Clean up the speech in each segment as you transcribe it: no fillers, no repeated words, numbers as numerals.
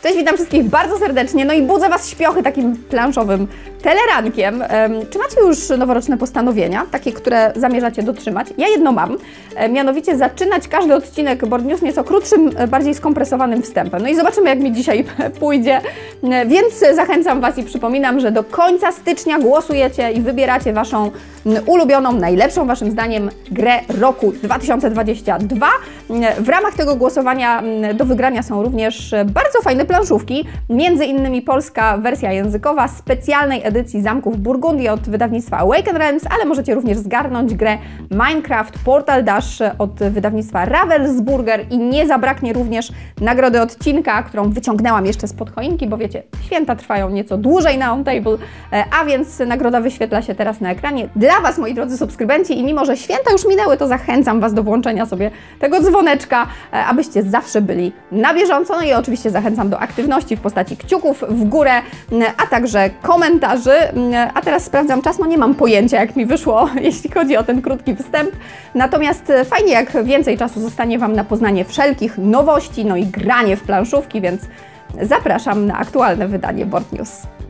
Cześć, witam wszystkich bardzo serdecznie, no i budzę Was śpiochy takim planszowym telerankiem. Czy macie już noworoczne postanowienia, takie, które zamierzacie dotrzymać? Ja jedno mam, mianowicie zaczynać każdy odcinek Board News nieco krótszym, bardziej skompresowanym wstępem. No i zobaczymy, jak mi dzisiaj pójdzie, więc zachęcam Was i przypominam, że do końca stycznia głosujecie i wybieracie Waszą ulubioną, najlepszą Waszym zdaniem grę roku 2022. W ramach tego głosowania do wygrania są również bardzo fajne planszówki, między innymi polska wersja językowa specjalnej edycji Zamków Burgundii od wydawnictwa Awaken Realms, ale możecie również zgarnąć grę Minecraft Portal Dash od wydawnictwa Ravensburger i nie zabraknie również nagrody odcinka, którą wyciągnęłam jeszcze spod choinki, bo wiecie, święta trwają nieco dłużej na On Table, a więc nagroda wyświetla się teraz na ekranie dla Was, moi drodzy subskrybenci, i mimo że święta już minęły, to zachęcam Was do włączenia sobie tego dzwoneczka, abyście zawsze byli na bieżąco. No i oczywiście zachęcam do aktywności w postaci kciuków w górę, a także komentarzy. A teraz sprawdzam czas, no nie mam pojęcia, jak mi wyszło, jeśli chodzi o ten krótki wstęp. Natomiast fajnie, jak więcej czasu zostanie Wam na poznanie wszelkich nowości, no i granie w planszówki, więc zapraszam na aktualne wydanie Board News.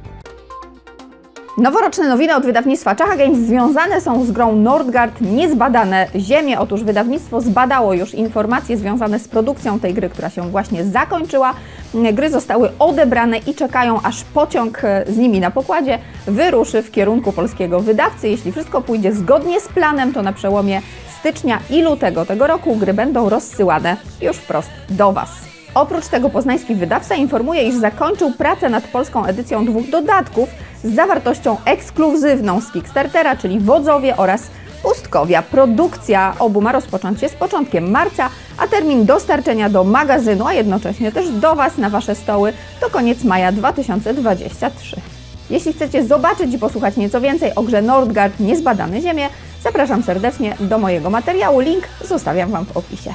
Noworoczne nowiny od wydawnictwa Czacha Games związane są z grą Nordgard Niezbadane Ziemie. Otóż wydawnictwo zbadało już informacje związane z produkcją tej gry, która się właśnie zakończyła. Gry zostały odebrane i czekają, aż pociąg z nimi na pokładzie wyruszy w kierunku polskiego wydawcy. Jeśli wszystko pójdzie zgodnie z planem, to na przełomie stycznia i lutego tego roku gry będą rozsyłane już wprost do Was. Oprócz tego poznański wydawca informuje, iż zakończył pracę nad polską edycją 2 dodatków z zawartością ekskluzywną z Kickstartera, czyli Wodzowie oraz Pustkowia. Produkcja obu ma rozpocząć się z początkiem marca, a termin dostarczenia do magazynu, a jednocześnie też do Was na Wasze stoły, to koniec maja 2023. Jeśli chcecie zobaczyć i posłuchać nieco więcej o grze Nordgard Niezbadane Ziemie, zapraszam serdecznie do mojego materiału. Link zostawiam Wam w opisie.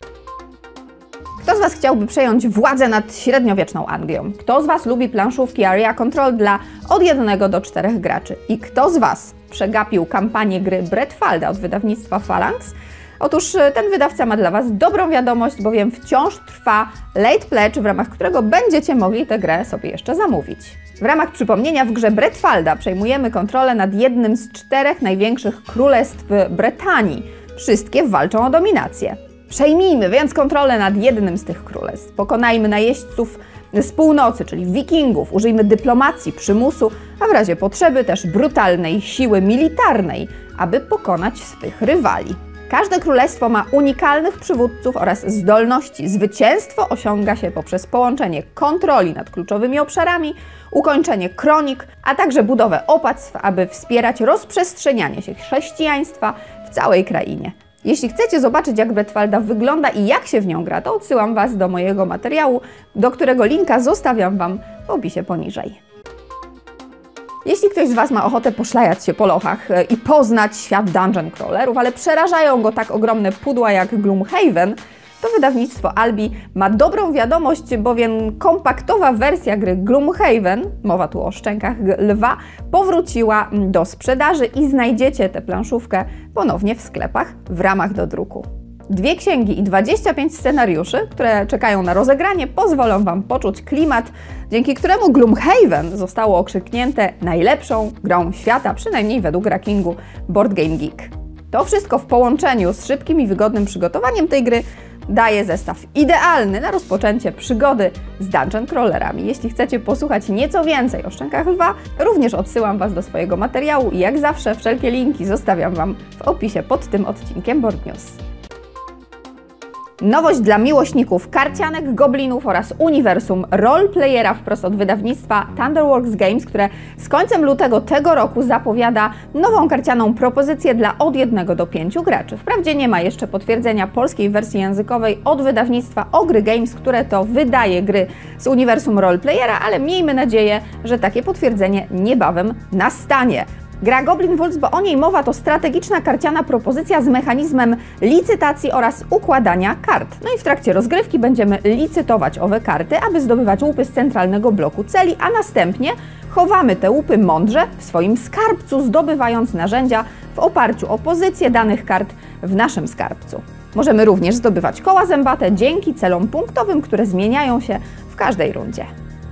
Kto z Was chciałby przejąć władzę nad średniowieczną Anglią? Kto z Was lubi planszówki Area Control dla od 1 do 4 graczy? I kto z Was przegapił kampanię gry Bretwalda od wydawnictwa Phalanx? Otóż ten wydawca ma dla Was dobrą wiadomość, bowiem wciąż trwa Late Pledge, w ramach którego będziecie mogli tę grę sobie jeszcze zamówić. W ramach przypomnienia w grze Bretwalda przejmujemy kontrolę nad jednym z 4 największych królestw Brytanii. Wszystkie walczą o dominację. Przejmijmy więc kontrolę nad jednym z tych królestw. Pokonajmy najeźdźców z północy, czyli wikingów. Użyjmy dyplomacji, przymusu, a w razie potrzeby też brutalnej siły militarnej, aby pokonać swych rywali. Każde królestwo ma unikalnych przywódców oraz zdolności. Zwycięstwo osiąga się poprzez połączenie kontroli nad kluczowymi obszarami, ukończenie kronik, a także budowę opactw, aby wspierać rozprzestrzenianie się chrześcijaństwa w całej krainie. Jeśli chcecie zobaczyć, jak Bretwalda wygląda i jak się w nią gra, to odsyłam Was do mojego materiału, do którego linka zostawiam Wam w opisie poniżej. Jeśli ktoś z Was ma ochotę poszlajać się po lochach i poznać świat dungeon crawlerów, ale przerażają go tak ogromne pudła jak Gloomhaven, to wydawnictwo Albi ma dobrą wiadomość, bowiem kompaktowa wersja gry Gloomhaven, mowa tu o szczękach lwa, powróciła do sprzedaży i znajdziecie tę planszówkę ponownie w sklepach w ramach do druku. 2 księgi i 25 scenariuszy, które czekają na rozegranie, pozwolą Wam poczuć klimat, dzięki któremu Gloomhaven zostało okrzyknięte najlepszą grą świata, przynajmniej według rankingu Board Game Geek. To wszystko w połączeniu z szybkim i wygodnym przygotowaniem tej gry daje zestaw idealny na rozpoczęcie przygody z dungeon crawlerami. Jeśli chcecie posłuchać nieco więcej o Szczękach Lwa, również odsyłam Was do swojego materiału i jak zawsze wszelkie linki zostawiam Wam w opisie pod tym odcinkiem Board News. Nowość dla miłośników karcianek, goblinów oraz uniwersum roleplayera wprost od wydawnictwa Thunderworks Games, które z końcem lutego tego roku zapowiada nową karcianą propozycję dla od 1 do 5 graczy. Wprawdzie nie ma jeszcze potwierdzenia polskiej wersji językowej od wydawnictwa Ogry Games, które to wydaje gry z uniwersum roleplayera, ale miejmy nadzieję, że takie potwierdzenie niebawem nastanie. Gra Goblin Waltz, bo o niej mowa, to strategiczna karciana propozycja z mechanizmem licytacji oraz układania kart. No i w trakcie rozgrywki będziemy licytować owe karty, aby zdobywać łupy z centralnego bloku celi, a następnie chowamy te łupy mądrze w swoim skarbcu, zdobywając narzędzia w oparciu o pozycję danych kart w naszym skarbcu. Możemy również zdobywać koła zębate dzięki celom punktowym, które zmieniają się w każdej rundzie.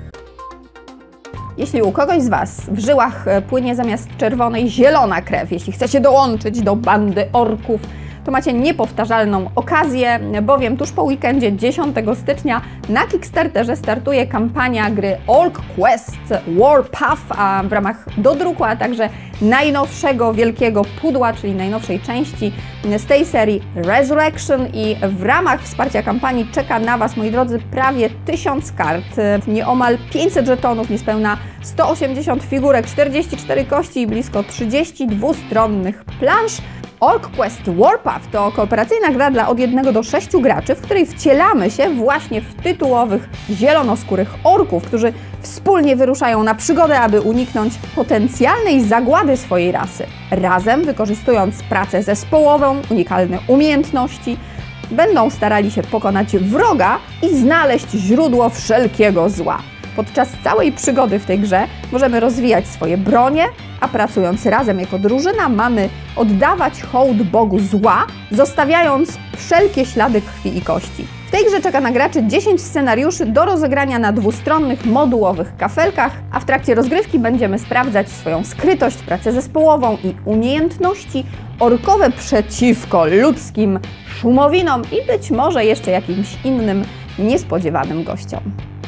Jeśli u kogoś z Was w żyłach płynie zamiast czerwonej zielona krew, jeśli chcecie dołączyć do bandy orków, to macie niepowtarzalną okazję, bowiem tuż po weekendzie 10 stycznia na Kickstarterze startuje kampania gry Orc Quest Warpath, a w ramach dodruku, a także najnowszego wielkiego pudła, czyli najnowszej części z tej serii Resurrection, i w ramach wsparcia kampanii czeka na Was, moi drodzy, prawie 1000 kart, nieomal 500 żetonów, niespełna 180 figurek, 44 kości i blisko 30 dwustronnych plansz. Orc Quest Warpath to kooperacyjna gra dla od 1 do 6 graczy, w której wcielamy się właśnie w tytułowych zielonoskórych orków, którzy wspólnie wyruszają na przygodę, aby uniknąć potencjalnej zagłady swojej rasy. Razem, wykorzystując pracę zespołową, unikalne umiejętności, będą starali się pokonać wroga i znaleźć źródło wszelkiego zła. Podczas całej przygody w tej grze możemy rozwijać swoje bronie, a pracując razem jako drużyna mamy oddawać hołd Bogu zła, zostawiając wszelkie ślady krwi i kości. W tej grze czeka na graczy 10 scenariuszy do rozegrania na dwustronnych, modułowych kafelkach, a w trakcie rozgrywki będziemy sprawdzać swoją skrytość, pracę zespołową i umiejętności orkowe przeciwko ludzkim szumowinom i być może jeszcze jakimś innym niespodziewanym gościom.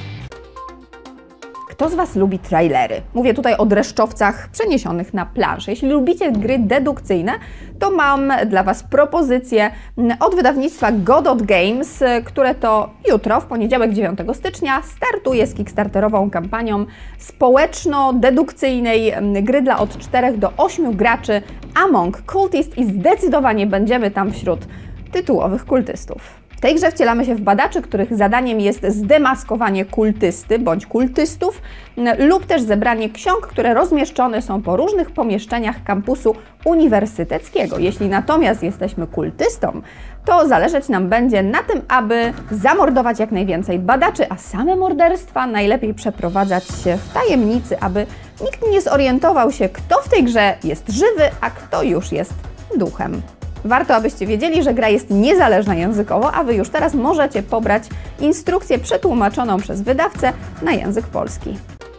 Kto z Was lubi trailery? Mówię tutaj o dreszczowcach przeniesionych na planszę. Jeśli lubicie gry dedukcyjne, to mam dla Was propozycję od wydawnictwa Godot Games, które to jutro, w poniedziałek 9 stycznia, startuje z kickstarterową kampanią społeczno-dedukcyjnej gry dla od 4 do 8 graczy Among Cultists i zdecydowanie będziemy tam wśród tytułowych kultystów. W tej grze wcielamy się w badaczy, których zadaniem jest zdemaskowanie kultysty bądź kultystów lub też zebranie ksiąg, które rozmieszczone są po różnych pomieszczeniach kampusu uniwersyteckiego. Jeśli natomiast jesteśmy kultystą, to zależeć nam będzie na tym, aby zamordować jak najwięcej badaczy, a same morderstwa najlepiej przeprowadzać się w tajemnicy, aby nikt nie zorientował się, kto w tej grze jest żywy, a kto już jest duchem. Warto, abyście wiedzieli, że gra jest niezależna językowo, a Wy już teraz możecie pobrać instrukcję przetłumaczoną przez wydawcę na język polski.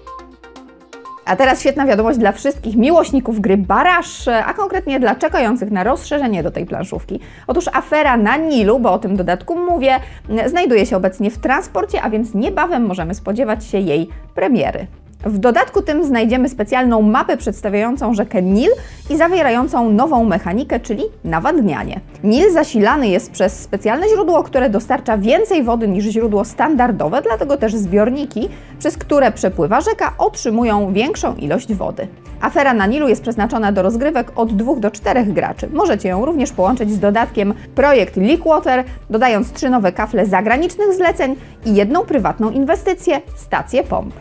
A teraz świetna wiadomość dla wszystkich miłośników gry Baraż, a konkretnie dla czekających na rozszerzenie do tej planszówki. Otóż afera na Nilu, bo o tym dodatku mówię, znajduje się obecnie w transporcie, a więc niebawem możemy spodziewać się jej premiery. W dodatku tym znajdziemy specjalną mapę przedstawiającą rzekę Nil i zawierającą nową mechanikę, czyli nawadnianie. Nil zasilany jest przez specjalne źródło, które dostarcza więcej wody niż źródło standardowe, dlatego też zbiorniki, przez które przepływa rzeka, otrzymują większą ilość wody. Afera na Nilu jest przeznaczona do rozgrywek od 2 do 4 graczy. Możecie ją również połączyć z dodatkiem Projekt Leakwater, dodając 3 nowe kafle zagranicznych zleceń i 1 prywatną inwestycję – stację pomp.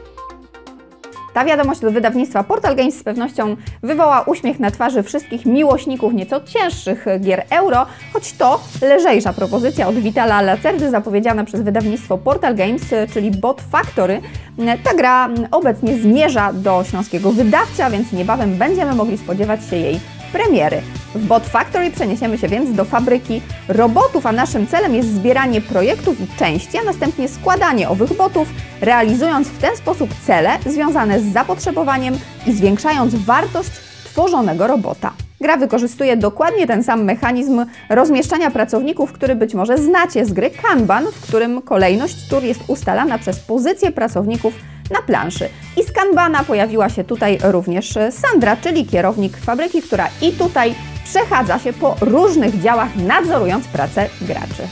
Ta wiadomość od wydawnictwa Portal Games z pewnością wywoła uśmiech na twarzy wszystkich miłośników nieco cięższych gier euro, choć to lżejsza propozycja od Vitala Lacerdy zapowiedziana przez wydawnictwo Portal Games, czyli Bot Factory. Ta gra obecnie zmierza do śląskiego wydawcy, a więc niebawem będziemy mogli spodziewać się jej premiery. W Bot Factory przeniesiemy się więc do fabryki robotów, a naszym celem jest zbieranie projektów i części, a następnie składanie owych botów, realizując w ten sposób cele związane z zapotrzebowaniem i zwiększając wartość tworzonego robota. Gra wykorzystuje dokładnie ten sam mechanizm rozmieszczania pracowników, który być może znacie z gry Kanban, w którym kolejność tur jest ustalana przez pozycję pracowników na planszy. I z Kanbana pojawiła się tutaj również Sandra, czyli kierownik fabryki, która i tutaj przechadza się po różnych działach, nadzorując pracę graczy.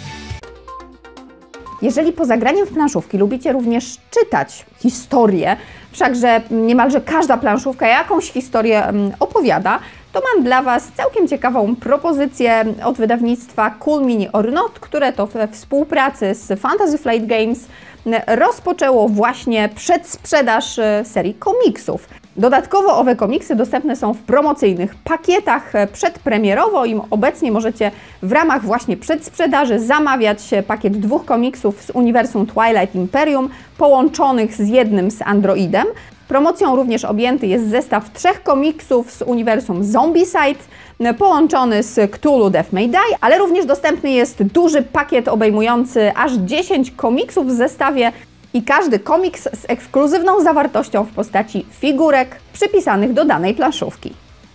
Jeżeli poza graniem w planszówki lubicie również czytać historię, wszakże niemalże każda planszówka jakąś historię opowiada, to mam dla Was całkiem ciekawą propozycję od wydawnictwa Cool Mini or Not, które to we współpracy z Fantasy Flight Games rozpoczęło właśnie przedsprzedaż serii komiksów. Dodatkowo owe komiksy dostępne są w promocyjnych pakietach przedpremierowo i obecnie możecie w ramach właśnie przedsprzedaży zamawiać pakiet 2 komiksów z uniwersum Twilight Imperium połączonych z jednym z Androidem. Promocją również objęty jest zestaw 3 komiksów z uniwersum Zombicide, połączony z Cthulhu Death May Die, ale również dostępny jest duży pakiet obejmujący aż 10 komiksów w zestawie i każdy komiks z ekskluzywną zawartością w postaci figurek przypisanych do danej planszówki.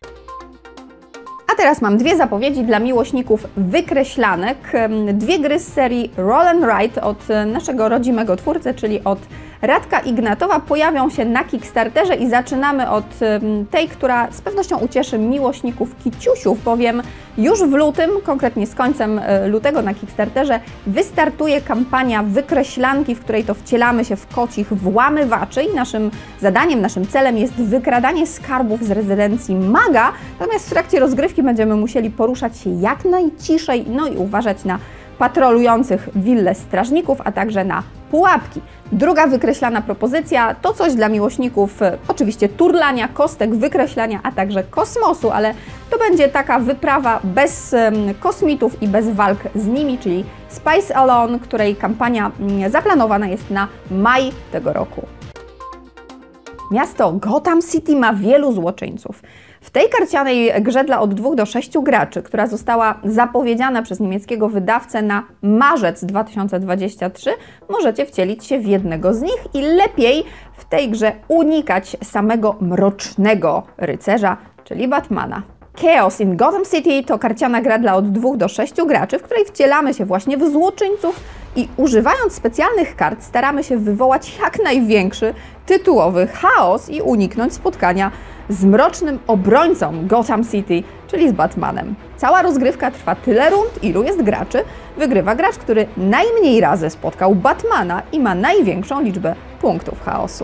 A teraz mam dwie zapowiedzi dla miłośników wykreślanek. Dwie gry z serii Roll and Ride od naszego rodzimego twórcy, czyli od Radka Ignatowa, pojawią się na Kickstarterze i zaczynamy od tej, która z pewnością ucieszy miłośników kiciusiów, bowiem już w lutym, konkretnie z końcem lutego na Kickstarterze, wystartuje kampania wykreślanki, w której to wcielamy się w kocich włamywaczy i naszym zadaniem, naszym celem jest wykradanie skarbów z rezydencji maga, natomiast w trakcie rozgrywki będziemy musieli poruszać się jak najciszej, no i uważać na patrolujących willę strażników, a także na pułapki. Druga wykreślana propozycja to coś dla miłośników oczywiście turlania, kostek, wykreślania, a także kosmosu, ale to będzie taka wyprawa bez kosmitów i bez walk z nimi, czyli Spice Alone, której kampania zaplanowana jest na maj tego roku. Miasto Gotham City ma wielu złoczyńców. W tej karcianej grze dla od 2 do 6 graczy, która została zapowiedziana przez niemieckiego wydawcę na marzec 2023, możecie wcielić się w jednego z nich i lepiej w tej grze unikać samego mrocznego rycerza, czyli Batmana. Chaos in Gotham City to karciana gra dla od 2 do 6 graczy, w której wcielamy się właśnie w złoczyńców i używając specjalnych kart staramy się wywołać jak największy tytułowy chaos i uniknąć spotkania z mrocznym obrońcą Gotham City, czyli z Batmanem. Cała rozgrywka trwa tyle rund, ilu jest graczy. Wygrywa gracz, który najmniej razy spotkał Batmana i ma największą liczbę punktów chaosu.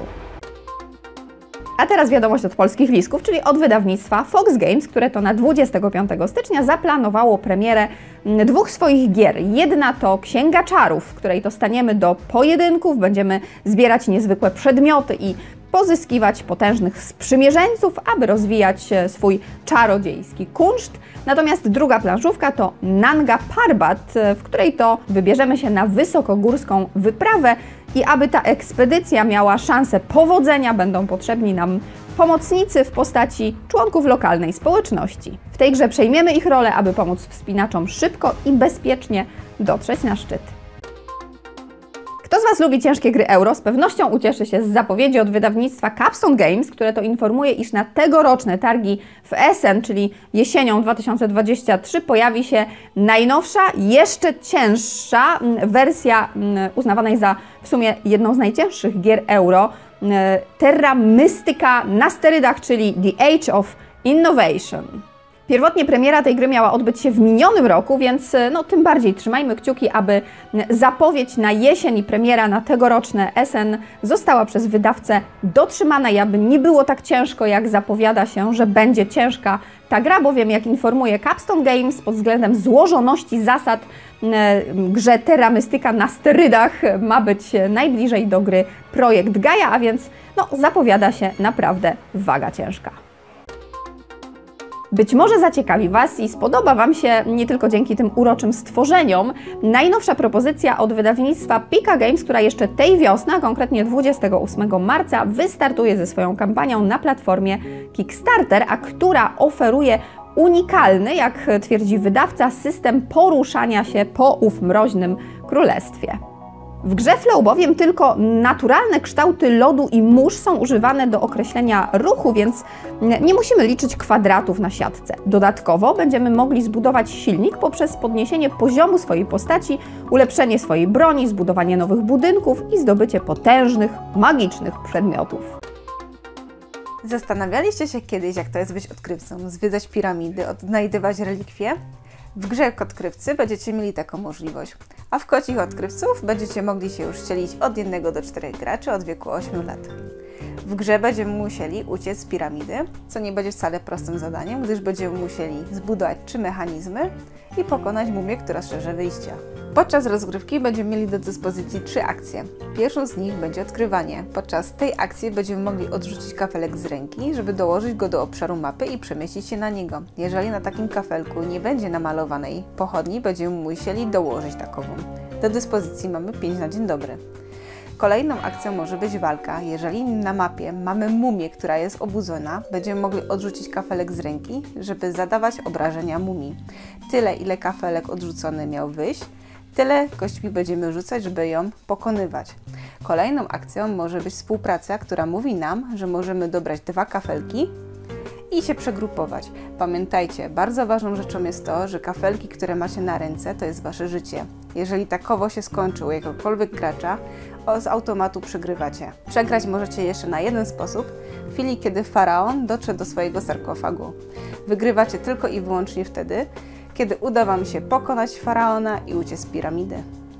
A teraz wiadomość od polskich lisków, czyli od wydawnictwa Fox Games, które to na 25 stycznia zaplanowało premierę dwóch swoich gier. Jedna to Księga Czarów, w której to staniemy do pojedynków, będziemy zbierać niezwykłe przedmioty i pozyskiwać potężnych sprzymierzeńców, aby rozwijać swój czarodziejski kunszt. Natomiast druga planszówka to Nanga Parbat, w której to wybierzemy się na wysokogórską wyprawę i aby ta ekspedycja miała szansę powodzenia, będą potrzebni nam pomocnicy w postaci członków lokalnej społeczności. W tej grze przejmiemy ich rolę, aby pomóc wspinaczom szybko i bezpiecznie dotrzeć na szczyt. Kto z Was lubi ciężkie gry euro, z pewnością ucieszy się z zapowiedzi od wydawnictwa Capstone Games, które to informuje, iż na tegoroczne targi w Essen, czyli jesienią 2023, pojawi się najnowsza, jeszcze cięższa wersja uznawanej za w sumie jedną z najcięższych gier euro, Terra Mystica na sterydach, czyli The Age of Innovation. Pierwotnie premiera tej gry miała odbyć się w minionym roku, więc tym bardziej trzymajmy kciuki, aby zapowiedź na jesień i premiera na tegoroczne Essen została przez wydawcę dotrzymana i aby nie było tak ciężko, jak zapowiada się, że będzie ciężka ta gra, bowiem jak informuje Capstone Games, pod względem złożoności zasad grze Terra Mystica na sterydach ma być najbliżej do gry Projekt Gaia, a więc zapowiada się naprawdę waga ciężka. Być może zaciekawi Was i spodoba Wam się nie tylko dzięki tym uroczym stworzeniom najnowsza propozycja od wydawnictwa Pika Games, która jeszcze tej wiosny, a konkretnie 28 marca, wystartuje ze swoją kampanią na platformie Kickstarter, a która oferuje unikalny, jak twierdzi wydawca, system poruszania się po ów mroźnym królestwie. W grze Flow bowiem tylko naturalne kształty lodu i mórz są używane do określenia ruchu, więc nie musimy liczyć kwadratów na siatce. Dodatkowo będziemy mogli zbudować silnik poprzez podniesienie poziomu swojej postaci, ulepszenie swojej broni, zbudowanie nowych budynków i zdobycie potężnych, magicznych przedmiotów. Zastanawialiście się kiedyś, jak to jest być odkrywcą, zwiedzać piramidy, odnajdywać relikwie? W grze Odkrywcy będziecie mieli taką możliwość, a w Kocich Odkrywców będziecie mogli się już wcielić od 1 do 4 graczy od wieku 8 lat. W grze będziemy musieli uciec z piramidy, co nie będzie wcale prostym zadaniem, gdyż będziemy musieli zbudować 3 mechanizmy i pokonać mumię, która strzeże wyjścia. Podczas rozgrywki będziemy mieli do dyspozycji 3 akcje. Pierwszą z nich będzie odkrywanie. Podczas tej akcji będziemy mogli odrzucić kafelek z ręki, żeby dołożyć go do obszaru mapy i przemieścić się na niego. Jeżeli na takim kafelku nie będzie namalowanej pochodni, będziemy musieli dołożyć takową. Do dyspozycji mamy 5 na dzień dobry. Kolejną akcją może być walka. Jeżeli na mapie mamy mumię, która jest obudzona, będziemy mogli odrzucić kafelek z ręki, żeby zadawać obrażenia mumii. Tyle, ile kafelek odrzucony miał wyjść, tyle kośćmi będziemy rzucać, żeby ją pokonywać. Kolejną akcją może być współpraca, która mówi nam, że możemy dobrać 2 kafelki i się przegrupować. Pamiętajcie, bardzo ważną rzeczą jest to, że kafelki, które macie na ręce, to jest wasze życie. Jeżeli takowo się skończy u jakiegokolwiek gracza, z automatu przegrywacie. Przegrać możecie jeszcze na jeden sposób, w chwili kiedy faraon dotrze do swojego sarkofagu. Wygrywacie tylko i wyłącznie wtedy, kiedy uda wam się pokonać faraona i uciec z piramidy.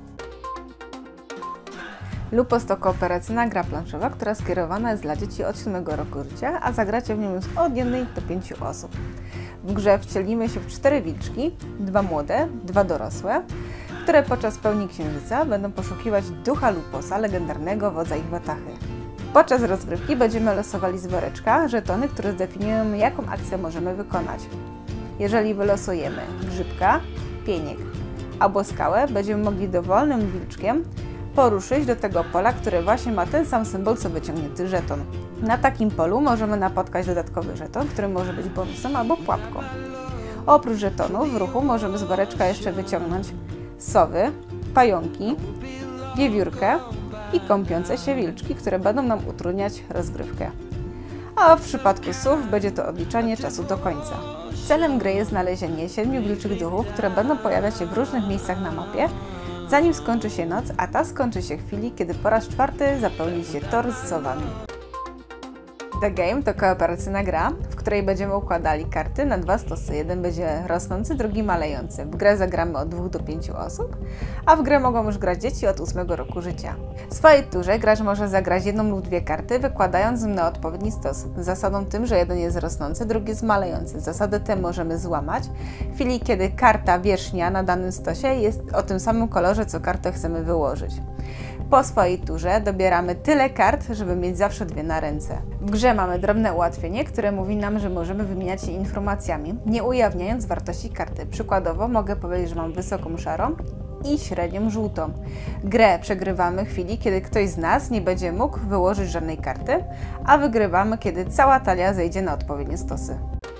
Lupos to kooperacyjna gra planszowa, która skierowana jest dla dzieci od 7 roku życia, a zagracie w nią już od 1 do 5 osób. W grze wcielimy się w 4 wilczki, 2 młode, 2 dorosłe, które podczas pełni księżyca będą poszukiwać ducha Luposa, legendarnego wodza ich watachy. Podczas rozgrywki będziemy losowali z woreczka żetony, które zdefiniują, jaką akcję możemy wykonać. Jeżeli wylosujemy grzybka, pieniek albo skałę, będziemy mogli dowolnym wilczkiem poruszyć do tego pola, które właśnie ma ten sam symbol, co wyciągnięty żeton. Na takim polu możemy napotkać dodatkowy żeton, który może być bonusem albo pułapką. Oprócz żetonów w ruchu możemy z woreczka jeszcze wyciągnąć sowy, pająki, wiewiórkę i kąpiące się wilczki, które będą nam utrudniać rozgrywkę. A w przypadku sów będzie to odliczanie czasu do końca. Celem gry jest znalezienie 7 wilczych duchów, które będą pojawiać się w różnych miejscach na mapie, zanim skończy się noc, a ta skończy się w chwili, kiedy po raz 4 zapełni się tor z sowami. The Game to kooperacyjna gra, w której będziemy układali karty na 2 stosy. Jeden będzie rosnący, drugi malejący. W grę zagramy od 2 do 5 osób, a w grę mogą już grać dzieci od 8 roku życia. W swojej turze gracz może zagrać 1 lub 2 karty, wykładając na odpowiedni stos. Zasadą tym, że jeden jest rosnący, drugi jest malejący. Zasadę tę możemy złamać w chwili, kiedy karta wierzchnia na danym stosie jest o tym samym kolorze, co kartę chcemy wyłożyć. Po swojej turze dobieramy tyle kart, żeby mieć zawsze 2 na ręce. W grze mamy drobne ułatwienie, które mówi nam, że możemy wymieniać się informacjami, nie ujawniając wartości karty. Przykładowo mogę powiedzieć, że mam wysoką szarą i średnią żółtą. Grę przegrywamy w chwili, kiedy ktoś z nas nie będzie mógł wyłożyć żadnej karty, a wygrywamy, kiedy cała talia zejdzie na odpowiednie stosy.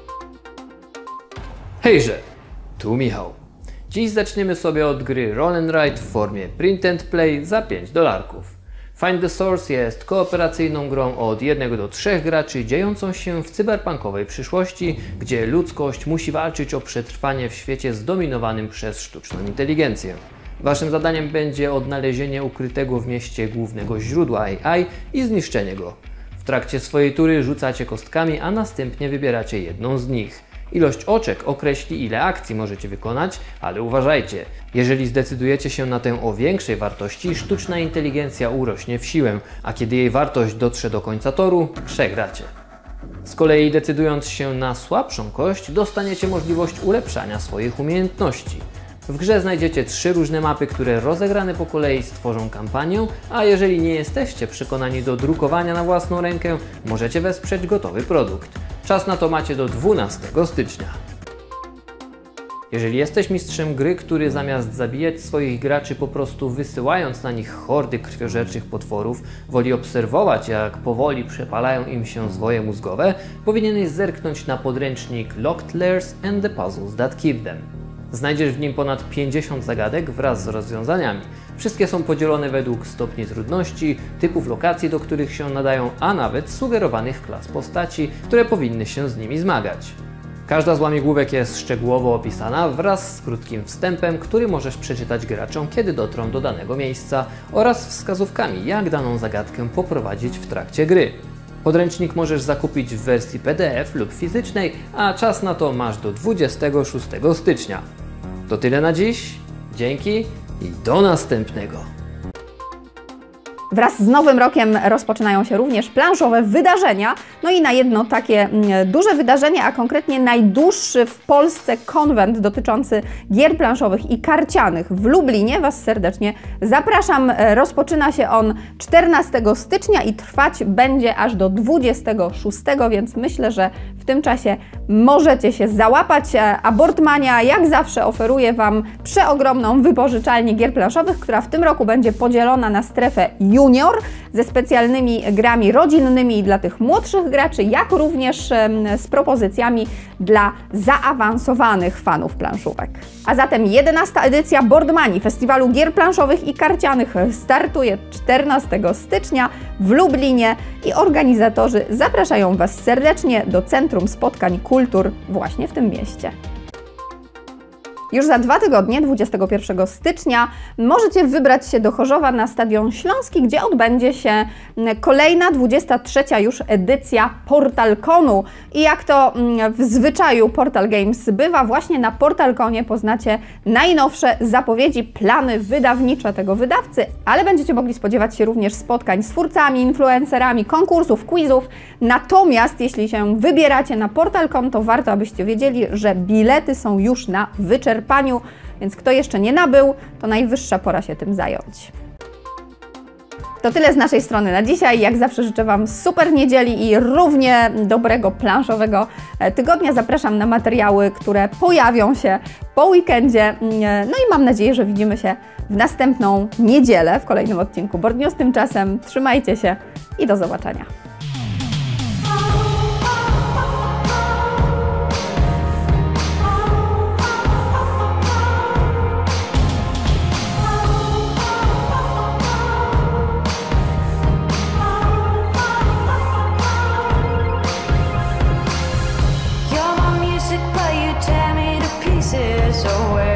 Hejże, tu Michał. Dziś zaczniemy sobie od gry Roll and Write w formie Print and Play za $5. Find the Source jest kooperacyjną grą od 1 do 3 graczy dziejącą się w cyberpunkowej przyszłości, gdzie ludzkość musi walczyć o przetrwanie w świecie zdominowanym przez sztuczną inteligencję. Waszym zadaniem będzie odnalezienie ukrytego w mieście głównego źródła AI i zniszczenie go. W trakcie swojej tury rzucacie kostkami, a następnie wybieracie jedną z nich. Ilość oczek określi, ile akcji możecie wykonać, ale uważajcie, jeżeli zdecydujecie się na tę o większej wartości, sztuczna inteligencja urośnie w siłę, a kiedy jej wartość dotrze do końca toru, przegracie. Z kolei decydując się na słabszą kość, dostaniecie możliwość ulepszania swoich umiejętności. W grze znajdziecie 3 różne mapy, które rozegrane po kolei stworzą kampanię, a jeżeli nie jesteście przekonani do drukowania na własną rękę, możecie wesprzeć gotowy produkt. Czas na to macie do 12 stycznia. Jeżeli jesteś mistrzem gry, który zamiast zabijać swoich graczy po prostu wysyłając na nich hordy krwiożerczych potworów, woli obserwować, jak powoli przepalają im się zwoje mózgowe, powinieneś zerknąć na podręcznik Locked Lairs and the Puzzles That Keep Them. Znajdziesz w nim ponad 50 zagadek wraz z rozwiązaniami. Wszystkie są podzielone według stopni trudności, typów lokacji, do których się nadają, a nawet sugerowanych klas postaci, które powinny się z nimi zmagać. Każda z łamigłówek jest szczegółowo opisana wraz z krótkim wstępem, który możesz przeczytać graczom, kiedy dotrą do danego miejsca, oraz wskazówkami, jak daną zagadkę poprowadzić w trakcie gry. Podręcznik możesz zakupić w wersji PDF lub fizycznej, a czas na to masz do 26 stycznia. To tyle na dziś, dzięki i do następnego. Wraz z Nowym Rokiem rozpoczynają się również planszowe wydarzenia. No i na jedno takie duże wydarzenie, a konkretnie najdłuższy w Polsce konwent dotyczący gier planszowych i karcianych w Lublinie Was serdecznie zapraszam. Rozpoczyna się on 14 stycznia i trwać będzie aż do 26, więc myślę, że w tym czasie możecie się załapać. A Boardmania jak zawsze oferuje Wam przeogromną wypożyczalnię gier planszowych, która w tym roku będzie podzielona na strefę Junior ze specjalnymi grami rodzinnymi dla tych młodszych graczy, jak również z propozycjami dla zaawansowanych fanów planszówek. A zatem 11. edycja Boardmanii, festiwalu gier planszowych i karcianych, startuje 14 stycznia w Lublinie i organizatorzy zapraszają Was serdecznie do Centrum Spotkań Kultur właśnie w tym mieście. Już za 2 tygodnie, 21 stycznia, możecie wybrać się do Chorzowa na Stadion Śląski, gdzie odbędzie się kolejna, 23. już edycja PortalConu. I jak to w zwyczaju Portal Games bywa, właśnie na PortalConie poznacie najnowsze zapowiedzi, plany wydawnicze tego wydawcy, ale będziecie mogli spodziewać się również spotkań z twórcami, influencerami, konkursów, quizów. Natomiast jeśli się wybieracie na PortalCon, to warto, abyście wiedzieli, że bilety są już na wyczerpaniu, więc kto jeszcze nie nabył, to najwyższa pora się tym zająć. To tyle z naszej strony na dzisiaj. Jak zawsze życzę Wam super niedzieli i równie dobrego planszowego tygodnia. Zapraszam na materiały, które pojawią się po weekendzie. No i mam nadzieję, że widzimy się w następną niedzielę w kolejnym odcinku Board News. Tymczasem trzymajcie się i do zobaczenia. Tear me to pieces away.